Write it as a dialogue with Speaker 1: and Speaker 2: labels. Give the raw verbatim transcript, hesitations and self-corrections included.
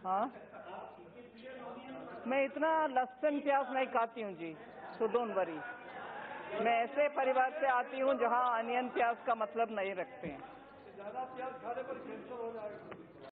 Speaker 1: हाँ, मैं इतना लहसुन प्याज नहीं खाती हूँ जी, सो डोंट वरी। मैं ऐसे परिवार से आती हूँ जहाँ अनियन प्याज का मतलब नहीं रखते हैं।
Speaker 2: ज्यादा प्याज खाने पर कैंसर हो जाएगा।